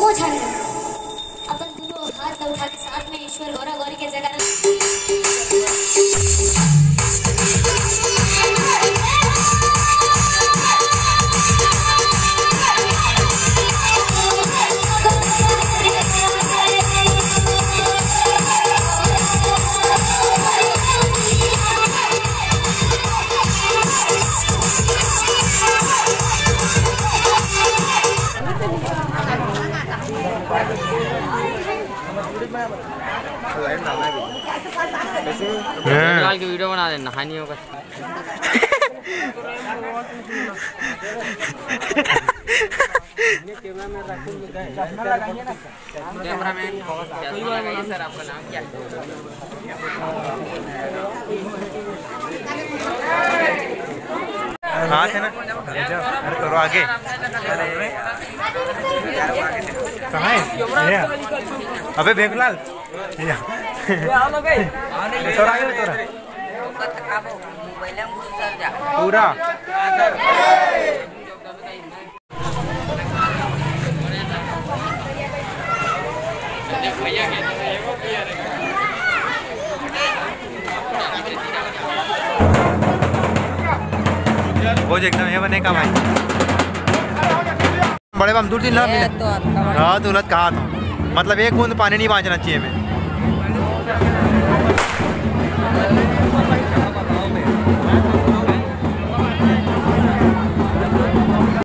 छान अपन दोनों हाथ न उठा के साथ में ईश्वर गौरा गौरी के जगह की वीडियो बना देना हानियों का। कैमरामैन सर, आपका नाम क्या है? हाथ है ना, अरे करो आगे। कहाँ है? अबे बेगलाल पूरा वो एकदम ये बनेगा भाई। बड़े बम दूर चिल्ला हाँ तुलत कहा था, मतलब एक बूंद पानी नहीं बांचना चाहिए मैं।